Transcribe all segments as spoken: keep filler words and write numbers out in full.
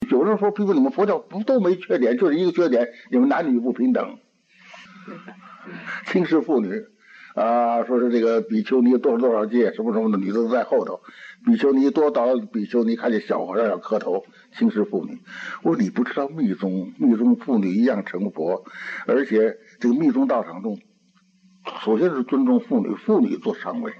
有人说，比如你们佛教不都没缺点，就是一个缺点，你们男女不平等，轻视妇女。啊，说是这个比丘尼多少多少戒，什么什么的，女的都在后头。比丘尼多倒，比丘尼看见小和尚要磕头，轻视妇女。我说你不知道密宗，密宗妇女一样成佛，而且这个密宗道场中，首先是尊重妇女，妇女做上位。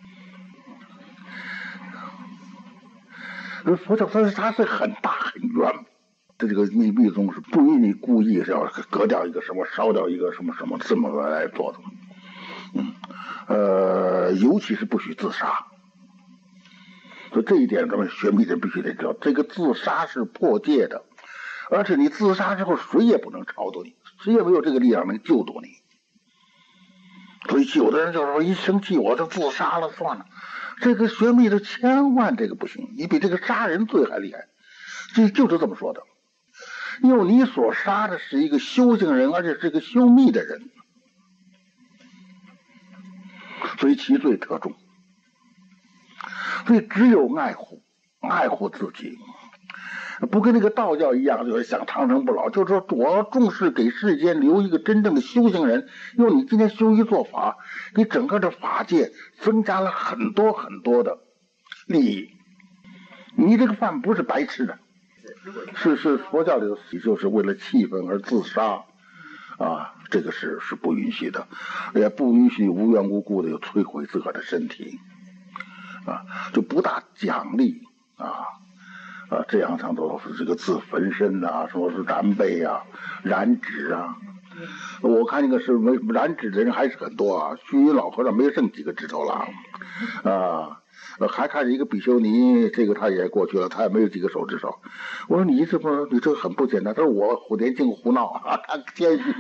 而佛教它是它是很大很圆。这个密密宗是不允你故意是要割掉一个什么，烧掉一个什么什么这么来做的。嗯，呃，尤其是不许自杀，所以这一点咱们学密人必须得知道，这个自杀是破戒的，而且你自杀之后，谁也不能超度你，谁也没有这个力量能救度你。所以有的人就是说，一生气我就自杀了算了，这个学密的千万这个不行，你比这个杀人罪还厉害，这就是这么说的，因为你所杀的是一个修行人，而且是一个修密的人。所以其罪特重，所以只有爱护爱护自己，不跟那个道教一样，就是想长生不老，就是说我要重视给世间留一个真正的修行人。因为你今天修一做法，给整个的法界增加了很多很多的利益。你这个饭不是白吃的，是是佛教里头就是为了气氛而自杀。啊，这个是是不允许的，也不允许无缘无故的有摧毁自个儿的身体，啊，就不大奖励啊啊，这样唱作是这个自焚身啊，说是燃背啊、燃纸啊。我看那个是没燃纸的人还是很多啊，虚云老和尚没剩几个指头了啊。还看见一个比丘尼，这个他也过去了，他也没有几个手指头。我说你这不，你这很不简单。他说我虎年净胡闹啊，他谦虚。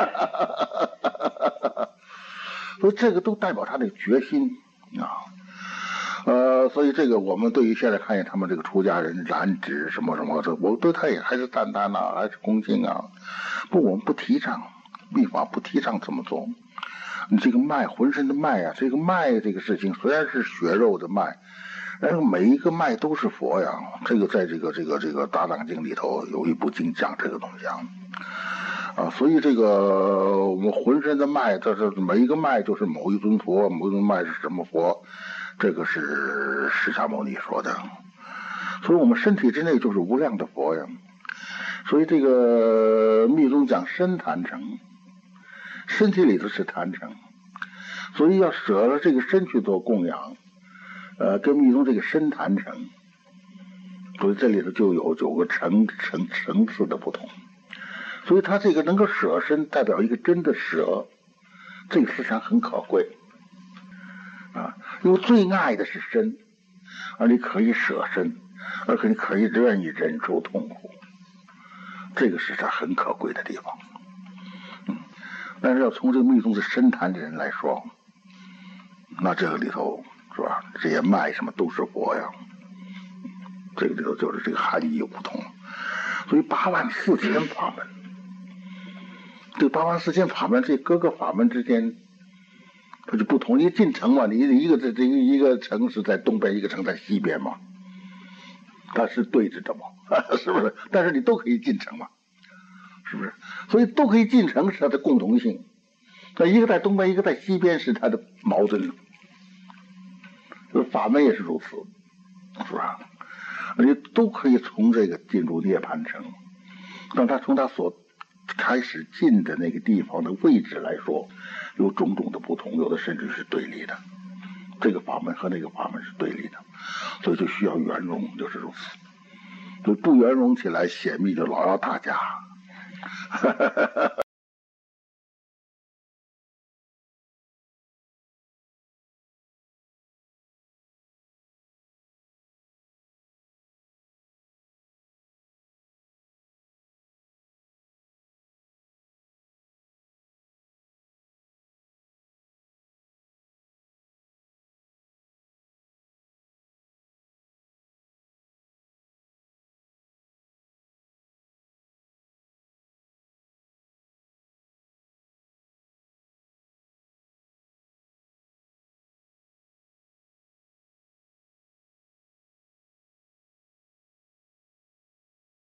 所以这个都代表他的决心啊。呃，所以这个我们对于现在看见他们这个出家人染指什么什么的，我对他也还是赞叹呐，还是恭敬啊。不，我们不提倡，密法不提倡这么做。你这个脉，浑身的脉啊，这个脉这个事情虽然是血肉的脉，但是每一个脉都是佛呀。这个在这个这个这个大藏经里头有一部经讲这个东西啊，啊，所以这个我们浑身的脉，这是每一个脉就是某一尊佛，某一尊脉是什么佛，这个是释迦牟尼说的。所以我们身体之内就是无量的佛呀。所以这个密宗讲身坛城。身体里头是坛城，所以要舍了这个身去做供养，呃，跟密宗这个身坛城，所以这里头就有有个层层层次的不同。所以他这个能够舍身，代表一个真的舍，这个思想很可贵啊。因为最爱的是身，而你可以舍身，而且你可以愿意忍受痛苦，这个是他很可贵的地方。但是要从这个密宗的深谈的人来说，那这个里头是吧？这些脉什么都是佛呀，这个里头就是这个含义有不同。所以八万四千法门，这八万四千法门，这各个法门之间它就不同。你进城嘛，你一个这这一个城是在东边，一个城在西边嘛，它是对着的嘛，是不是？但是你都可以进城嘛。是不是？所以都可以进城是它的共同性。那一个在东边，一个在西边是它的矛盾。法门也是如此，是吧？而且都可以从这个进入涅槃城。让他从他所开始进的那个地方的位置来说，有种种的不同，有的甚至是对立的。这个法门和那个法门是对立的，所以就需要圆融，就是如此。所以不圆融起来，显密就老要打架。